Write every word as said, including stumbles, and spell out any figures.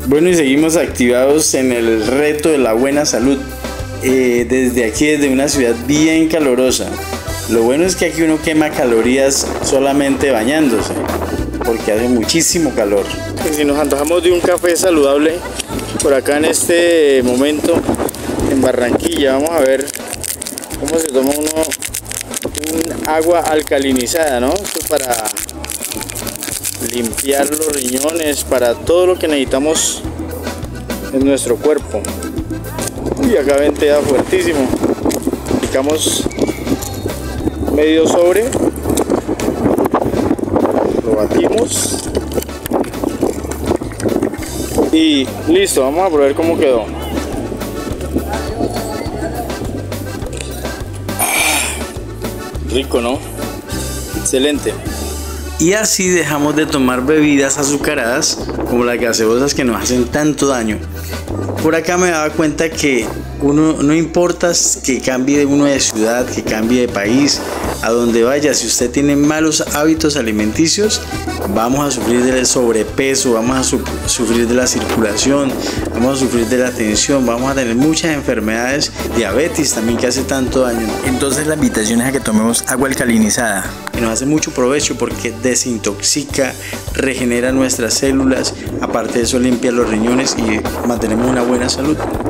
Bueno, y seguimos activados en el reto de la buena salud. Eh, desde aquí, desde una ciudad bien calurosa. Lo bueno es que aquí uno quema calorías solamente bañándose, porque hace muchísimo calor. Y si nos antojamos de un café saludable por acá en este momento en Barranquilla, vamos a ver cómo se toma uno un agua alcalinizada, ¿no? Esto para limpiar los riñones, para todo lo que necesitamos en nuestro cuerpo. Y acá ventea fuertísimo. Aplicamos medio sobre, lo batimos y listo. Vamos a probar cómo quedó. Rico, ¿no? Excelente. Y así dejamos de tomar bebidas azucaradas como las gaseosas que nos hacen tanto daño. Por acá me daba cuenta que uno, no importa que cambie uno de ciudad, que cambie de país, a donde vaya, si usted tiene malos hábitos alimenticios, vamos a sufrir del sobrepeso, vamos a su, sufrir de la circulación, vamos a sufrir de la tensión, vamos a tener muchas enfermedades, diabetes también, que hace tanto daño. Entonces la invitación es a que tomemos agua alcalinizada, que nos hace mucho provecho porque desintoxica, regenera nuestras células, aparte de eso limpia los riñones y mantenemos una buena salud.